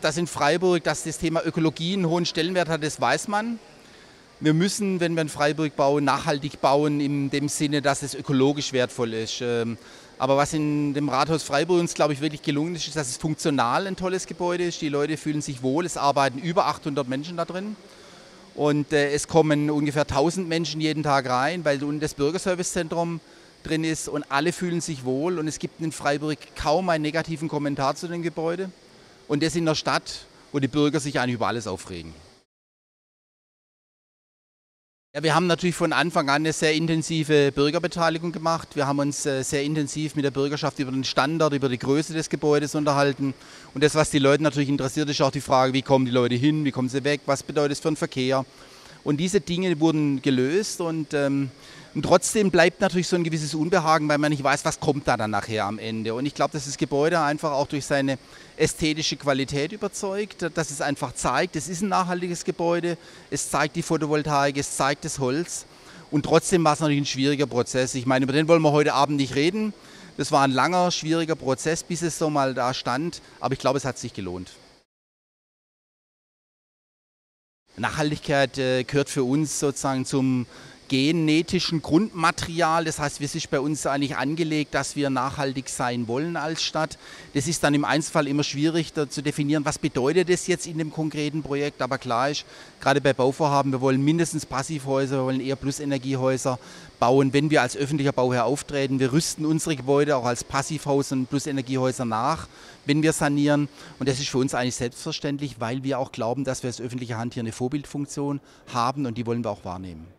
dass in Freiburg dass das Thema Ökologie einen hohen Stellenwert hat, das weiß man. Wir müssen, wenn wir in Freiburg bauen, nachhaltig bauen, in dem Sinne, dass es ökologisch wertvoll ist. Aber was in dem Rathaus Freiburg uns, glaube ich, wirklich gelungen ist, ist, dass es funktional ein tolles Gebäude ist. Die Leute fühlen sich wohl, es arbeiten über 800 Menschen da drin. Und es kommen ungefähr 1000 Menschen jeden Tag rein, weil unten das Bürgerservicezentrum drin ist und alle fühlen sich wohl. Und es gibt in Freiburg kaum einen negativen Kommentar zu dem Gebäude. Und das in der Stadt, wo die Bürger sich eigentlich über alles aufregen. Ja, wir haben natürlich von Anfang an eine sehr intensive Bürgerbeteiligung gemacht. Wir haben uns sehr intensiv mit der Bürgerschaft über den Standard, über die Größe des Gebäudes unterhalten. Und das, was die Leute natürlich interessiert, ist auch die Frage, wie kommen die Leute hin, wie kommen sie weg, was bedeutet es für den Verkehr. Und diese Dinge wurden gelöst und trotzdem bleibt natürlich so ein gewisses Unbehagen, weil man nicht weiß, was kommt da dann nachher am Ende. Und ich glaube, dass das Gebäude einfach auch durch seine ästhetische Qualität überzeugt, dass es einfach zeigt, es ist ein nachhaltiges Gebäude, es zeigt die Photovoltaik, es zeigt das Holz. Und trotzdem war es natürlich ein schwieriger Prozess. Ich meine, über den wollen wir heute Abend nicht reden. Das war ein langer, schwieriger Prozess, bis es so mal da stand. Aber ich glaube, es hat sich gelohnt. Nachhaltigkeit gehört für uns sozusagen zum genetischen Grundmaterial. Das heißt, es ist bei uns eigentlich angelegt, dass wir nachhaltig sein wollen als Stadt. Das ist dann im Einzelfall immer schwierig zu definieren, was bedeutet das jetzt in dem konkreten Projekt. Aber klar ist, gerade bei Bauvorhaben, wir wollen mindestens Passivhäuser, wir wollen eher Plusenergiehäuser bauen, wenn wir als öffentlicher Bauherr auftreten. Wir rüsten unsere Gebäude auch als Passivhaus und Plusenergiehäuser nach, wenn wir sanieren. Und das ist für uns eigentlich selbstverständlich, weil wir auch glauben, dass wir als öffentliche Hand hier eine Vorbildfunktion haben und die wollen wir auch wahrnehmen.